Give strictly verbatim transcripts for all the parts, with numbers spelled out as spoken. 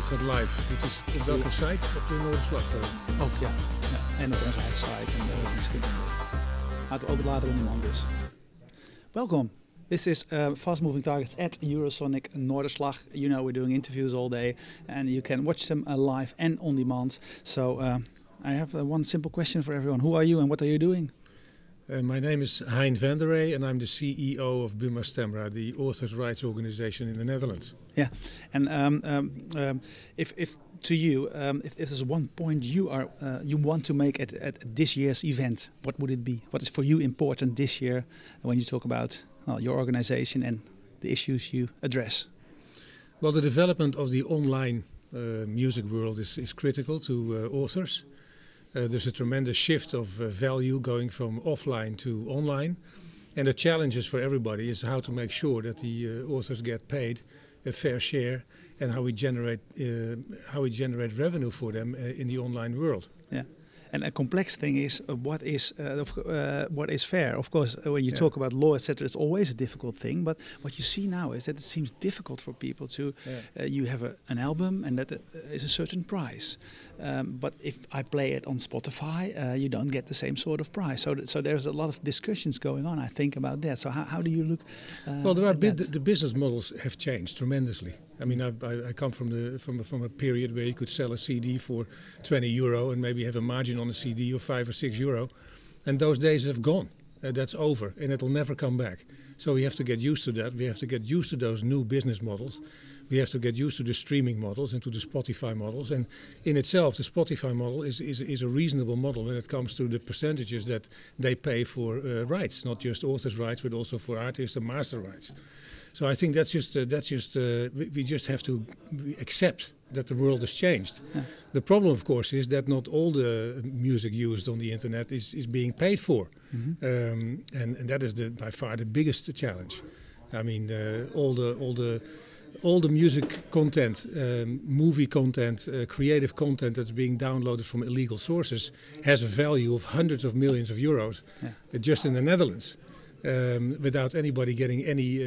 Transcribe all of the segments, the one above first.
gaat live. Dit is op welke site? Op de Noorderslag. Ook ja. ja. En op onze eigen site. En uh, misschien gaat het ook later in man dus. Welkom. This is uh, Fast Moving Targets at Eurosonic Noorderslag. You know we're doing interviews all day and you can watch them uh, live and on demand. So uh, I have uh, one simple question for everyone. Who are you and what are you doing? Uh, my name is Hein van der Rey and I'm the C E O of Buma Stemra, the authors' rights organization in the Netherlands. Yeah, and um, um, um, if, if to you, um, if, if there's one point you are uh, you want to make at, at this year's event, what would it be? What is for you important this year when you talk about well, your organization and the issues you address? Well, the development of the online uh, music world is, is critical to uh, authors. Uh, there's a tremendous shift of uh, value going from offline to online. And the challenges for everybody is how to make sure that the uh, authors get paid a fair share and how we generate uh, how we generate revenue for them uh, in the online world. Yeah. And a complex thing is uh, what is uh, uh, what is fair. Of course, uh, when you yeah. talk about law, et cetera, it's always a difficult thing. But what you see now is that it seems difficult for people to. Yeah. Uh, you have a, an album, and that uh, is a certain price. Um, but if I play it on Spotify, uh, you don't get the same sort of price. So, th so there's a lot of discussions going on, I think, about that. So how, how do you look? Uh, well, there are bi the, the business models have changed tremendously. I mean, I, I, I come from the from a, from a period where you could sell a C D for twenty euro and maybe have a margin on a C D of five or six euro, and those days have gone. Uh, that's over, and it'll never come back. So we have to get used to that. We have to get used to those new business models. We have to get used to the streaming models and to the Spotify models. And in itself, the Spotify model is is, is a reasonable model when it comes to the percentages that they pay for uh, rights, not just authors' rights, but also for artists and master rights. So I think that's just uh, that's just uh, we, we just have to accept that the world has changed. Yeah. The problem, of course, is that not all the music used on the internet is, is being paid for, mm-hmm. um, and, and that is the, by far the biggest challenge. I mean, uh, all the all the all the music content, um, movie content, uh, creative content that's being downloaded from illegal sources has a value of hundreds of millions of euros, yeah. uh, just in the Netherlands. Um, without anybody getting any, uh,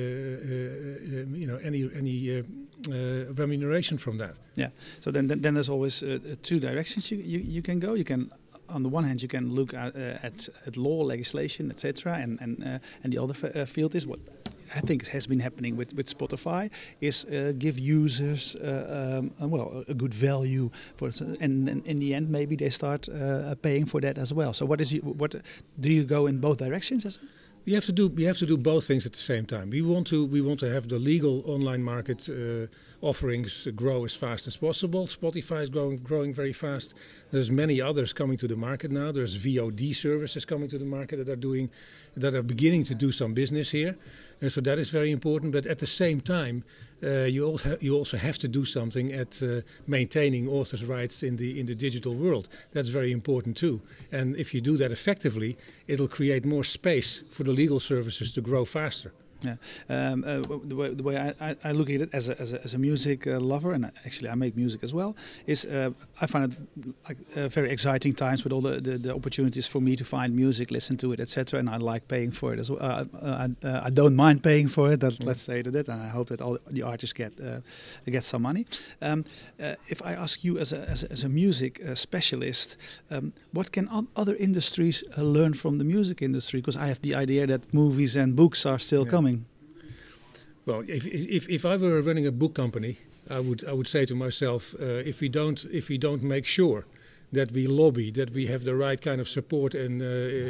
uh, you know, any any uh, uh, remuneration from that. Yeah. So then, then, then there's always uh, two directions you, you you can go. You can, on the one hand, you can look at uh, at, at law, legislation, et cetera, and and uh, and the other f uh, field is what I think has been happening with with Spotify is uh, give users uh, um, uh, well a good value for it, and, and in the end maybe they start uh, paying for that as well. So what is you, what do you go in both directions? As We have to do we have to do both things at the same time. We want to we want to have the legal online market uh, offerings grow as fast as possible. Spotify is growing growing very fast. There's many others coming to the market now. There's V O D services coming to the market that are doing that are beginning to do some business here, and so that is very important. But at the same time, uh, you all ha you also have to do something at uh, maintaining authors' rights in the in the digital world. That's very important too. And if you do that effectively, it'll create more space for the legal services to grow faster. Yeah, um, uh, the way, the way I, I look at it as a, as a, as a music uh, lover, and actually I make music as well, is uh, I find it like uh, very exciting times with all the, the, the opportunities for me to find music, listen to it, et cetera. And I like paying for it as well. Uh, uh, I, uh, I don't mind paying for it. That, mm. Let's say that, and I hope that all the artists get uh, get some money. Um, uh, if I ask you as a as a, as a music uh, specialist, um, what can other industries uh, learn from the music industry? Because I have the idea that movies and books are still yeah. coming. Well, if, if if I were running a book company, I would I would say to myself, uh, if we don't if we don't make sure that we lobby, that we have the right kind of support in uh,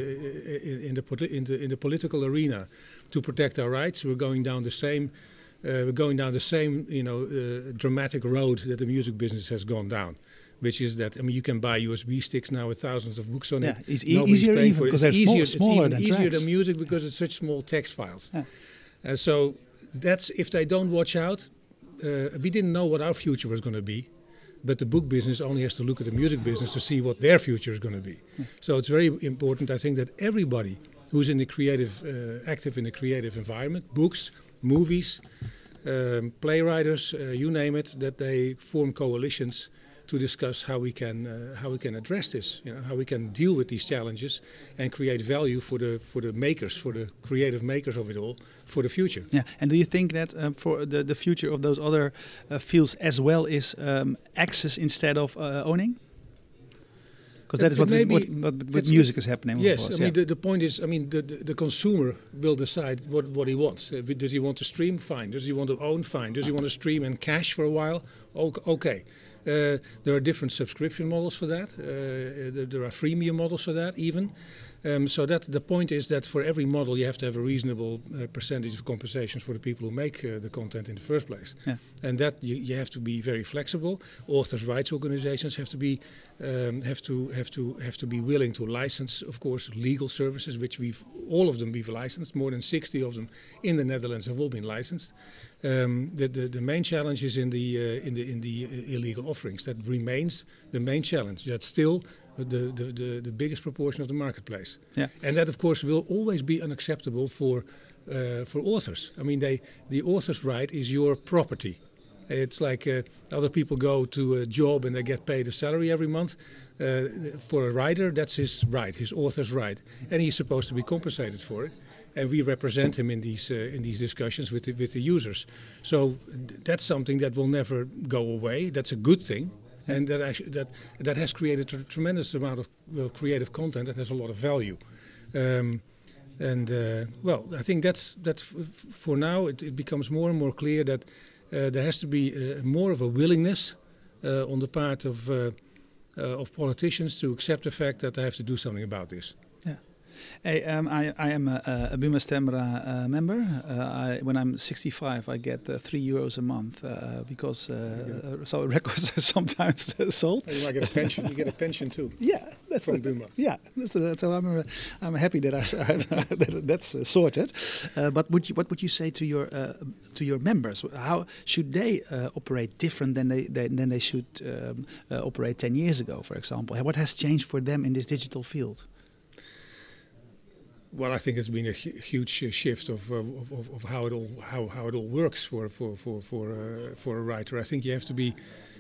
in, in the in the in the political arena to protect our rights, we're going down the same uh, we're going down the same you know uh, dramatic road that the music business has gone down. Which is that I mean you can buy U S B sticks now with thousands of books on yeah, it. It's e easier even because they're easier, small, smaller it's even than easier tracks. than music because it's such small text files. Yeah. And so that's if they don't watch out. Uh, we didn't know what our future was going to be, but the book business only has to look at the music business to see what their future is going to be. Yeah. So it's very important, I think, that everybody who's in the creative, uh, active in the creative environment, books, movies, um, playwriters, uh, you name it, that they form coalitions to discuss how we can uh, how we can address this, you know, how we can deal with these challenges and create value for the for the makers, for the creative makers of it all, for the future. Yeah, and do you think that um, for the the future of those other uh, fields as well is um, access instead of uh, owning? Because that is what, maybe, what, what with music is happening. Yes, course, I mean yeah. the, the point is, I mean the, the the consumer will decide what what he wants. Uh, does he want to stream? Fine. Does he want to own? Fine. Does he want to stream and cash for a while? Okay. Uh, there are different subscription models for that. Uh, there, there are freemium models for that even. Um, so that the point is that for every model you have to have a reasonable uh, percentage of compensations for the people who make uh, the content in the first place. Yeah. And that you, you have to be very flexible. Authors' rights organizations have to be um, have to have to have to be willing to license, of course, legal services, which we've all of them we've licensed. More than sixty of them in the Netherlands have all been licensed. Um, the, the the main challenge is in the uh, in the in the uh, illegal offerings. That remains the main challenge. That's still the the, the the biggest proportion of the marketplace. Yeah. And that of course will always be unacceptable for uh, for authors. I mean, they the author's right is your property. It's like uh, other people go to a job and they get paid a salary every month. Uh, for a writer, that's his right, his author's right, and he's supposed to be compensated for it. And we represent him in these uh, in these discussions with the, with the users. So that's something that will never go away. That's a good thing, and that actually that that has created a tremendous amount of well, creative content that has a lot of value. Um, and uh, well, I think that's that's f for now. It, it becomes more and more clear that uh, there has to be uh, more of a willingness uh, on the part of uh, uh, of politicians to accept the fact that they have to do something about this. Yeah. Hey, um, I, I am a, a Buma Stemra uh, member. Uh, I, when I'm sixty-five, I get uh, three euros a month uh, because uh, uh, so records are sometimes uh, sold. And you might get a pension. You get a pension too. Yeah, that's from a, Buma. Yeah, that's a, so I'm uh, I'm happy that I that that's uh, sorted. Uh, but would you, what would you say to your uh, to your members? How should they uh, operate different than they, they than they should um, uh, operate ten years ago, for example? What has changed for them in this digital field? Well, I think it's been a hu huge uh, shift of, uh, of of how it all how how it all works for for for for uh, for a writer. I think you have to be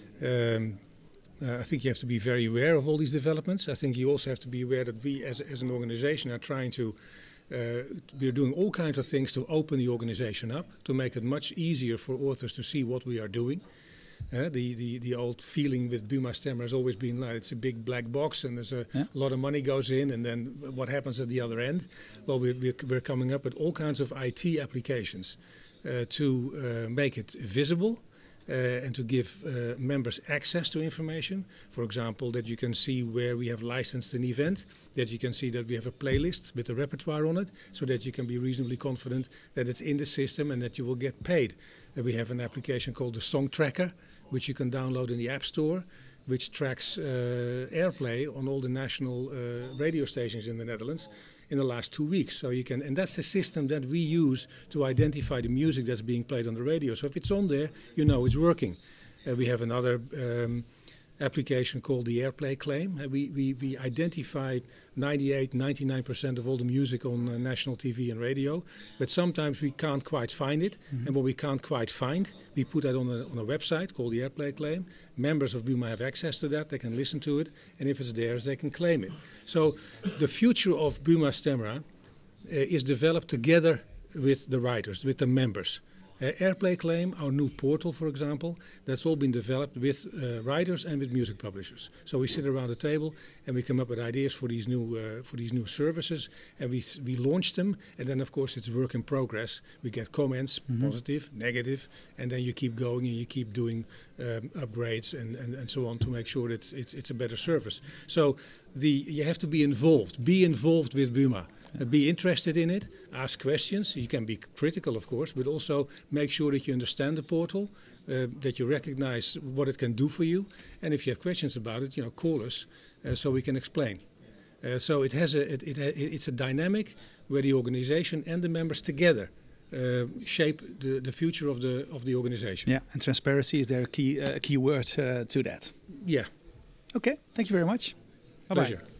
um, uh, I think you have to be very aware of all these developments. I think you also have to be aware that we, as as an organization, are trying to uh, we're doing all kinds of things to open the organization up, to make it much easier for authors to see what we are doing. Uh, the, the the old feeling with Buma Stemra has always been like it's a big black box and there's a yeah. lot of money goes in, and then what happens at the other end? Well, we're, we're, we're coming up with all kinds of I T applications uh, to uh, make it visible uh, and to give uh, members access to information. For example, that you can see where we have licensed an event, that you can see that we have a playlist with a repertoire on it, so that you can be reasonably confident that it's in the system and that you will get paid. Uh, we have an application called the Song Tracker, which you can download in the App Store, which tracks uh, airplay on all the national uh, radio stations in the Netherlands in the last two weeks. So you can, and that's the system that we use to identify the music that's being played on the radio. So if it's on there, you know it's working. Uh, we have another um, application called the Airplay Claim. Uh, we, we, we identify ninety-eight, ninety-nine percent of all the music on uh, national T V and radio, but sometimes we can't quite find it. Mm-hmm. And what we can't quite find, we put that on a, on a website called the Airplay Claim. Members of Buma have access to that, they can listen to it, and if it's theirs, they can claim it. So the future of Buma Stemra uh, is developed together with the writers, with the members. Uh, Airplay Claim, our new portal, for example, that's all been developed with uh, writers and with music publishers. So we sit around the table and we come up with ideas for these new uh, for these new services, and we we launch them. And then, of course, it's work in progress. We get comments, mm-hmm. positive, negative, and then you keep going and you keep doing um, upgrades and, and, and so on to make sure that it's it's a better service. So the you have to be involved. Be involved with Buma. Uh, be interested in it, ask questions. You can be critical, of course, but also make sure that you understand the portal, uh, that you recognize what it can do for you. And if you have questions about it, you know, call us uh, so we can explain. Uh, so it has a, it, it, it's a dynamic where the organization and the members together uh, shape the, the future of the of the organization. Yeah, and transparency is there a key uh, key word uh, to that. Yeah. Okay, thank you very much. Bye-bye. Pleasure.